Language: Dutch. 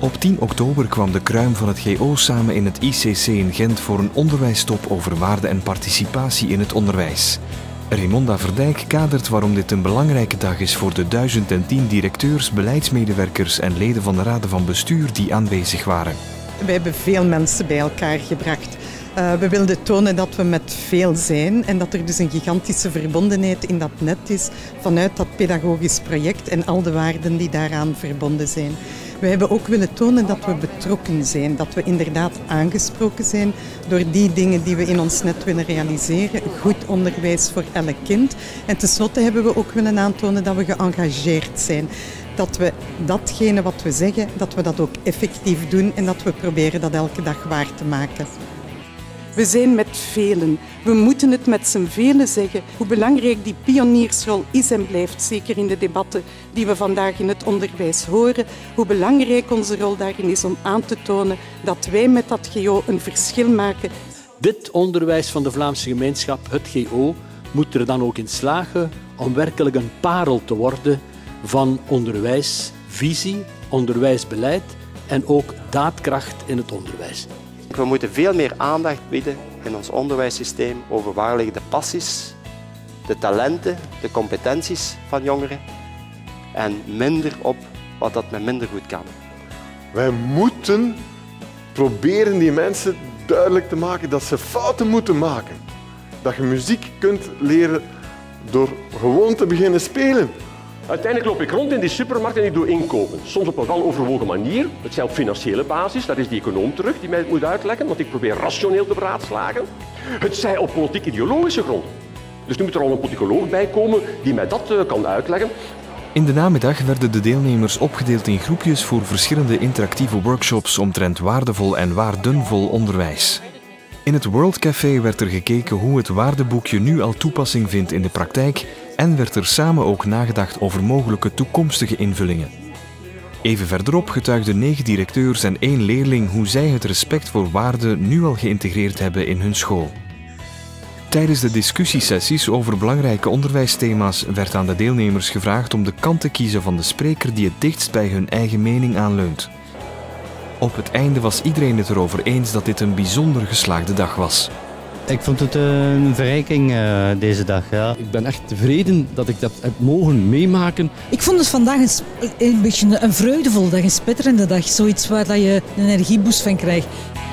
Op 10 oktober kwam de kruim van het GO samen in het ICC in Gent voor een onderwijstop over waarde en participatie in het onderwijs. Raymonda Verdijk kadert waarom dit een belangrijke dag is voor de 1010 directeurs, beleidsmedewerkers en leden van de raden van bestuur die aanwezig waren. We hebben veel mensen bij elkaar gebracht. We wilden tonen dat we met veel zijn en dat er dus een gigantische verbondenheid in dat net is vanuit dat pedagogisch project en al de waarden die daaraan verbonden zijn. We hebben ook willen tonen dat we betrokken zijn, dat we inderdaad aangesproken zijn door die dingen die we in ons net willen realiseren. Goed onderwijs voor elk kind. En tenslotte hebben we ook willen aantonen dat we geëngageerd zijn. Dat we datgene wat we zeggen, dat we dat ook effectief doen en dat we proberen dat elke dag waar te maken. We zijn met velen. We moeten het met z'n velen zeggen hoe belangrijk die pioniersrol is en blijft, zeker in de debatten die we vandaag in het onderwijs horen. Hoe belangrijk onze rol daarin is om aan te tonen dat wij met dat GO een verschil maken. Dit onderwijs van de Vlaamse gemeenschap, het GO, moet er dan ook in slagen om werkelijk een parel te worden van onderwijsvisie, onderwijsbeleid en ook daadkracht in het onderwijs. We moeten veel meer aandacht bieden in ons onderwijssysteem over waar liggen de passies, de talenten, de competenties van jongeren en minder op wat dat men minder goed kan. Wij moeten proberen die mensen duidelijk te maken dat ze fouten moeten maken. Dat je muziek kunt leren door gewoon te beginnen spelen. Uiteindelijk loop ik rond in die supermarkt en ik doe inkopen. Soms op een weloverwogen manier. Het zijn op financiële basis. Dat is die econoom terug die mij het moet uitleggen, want ik probeer rationeel te beraadslagen. Het zij op politiek-ideologische grond. Dus nu moet er al een politicoloog bij komen die mij dat kan uitleggen. In de namiddag werden de deelnemers opgedeeld in groepjes voor verschillende interactieve workshops omtrent waardevol en waardenvol onderwijs. In het World Café werd er gekeken hoe het waardeboekje nu al toepassing vindt in de praktijk en werd er samen ook nagedacht over mogelijke toekomstige invullingen. Even verderop getuigden 9 directeurs en 1 leerling hoe zij het respect voor waarde nu al geïntegreerd hebben in hun school. Tijdens de discussiesessies over belangrijke onderwijsthema's werd aan de deelnemers gevraagd om de kant te kiezen van de spreker die het dichtst bij hun eigen mening aanleunt. Op het einde was iedereen het erover eens dat dit een bijzonder geslaagde dag was. Ik vond het een verrijking deze dag. Ja. Ik ben echt tevreden dat ik dat heb mogen meemaken. Ik vond het vandaag een beetje een vreugdevolle dag, een spetterende dag. Zoiets waar je een energieboost van krijgt.